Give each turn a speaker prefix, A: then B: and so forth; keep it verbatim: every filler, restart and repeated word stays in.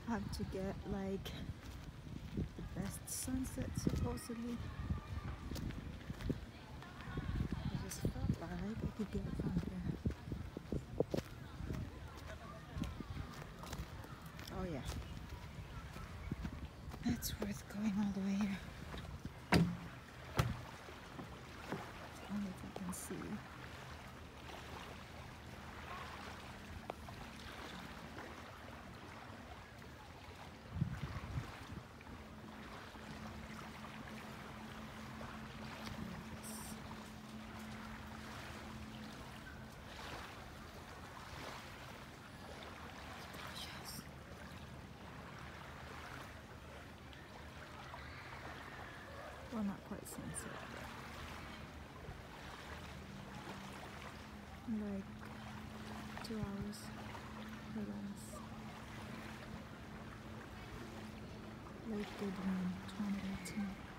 A: have to get like the best sunset supposedly. I just felt like I could get from here. Oh yeah, it's worth going all the way here. Only if I can see. Well, not quite sunset, but like two hours or less. Lake Goodwin, twenty eighteen.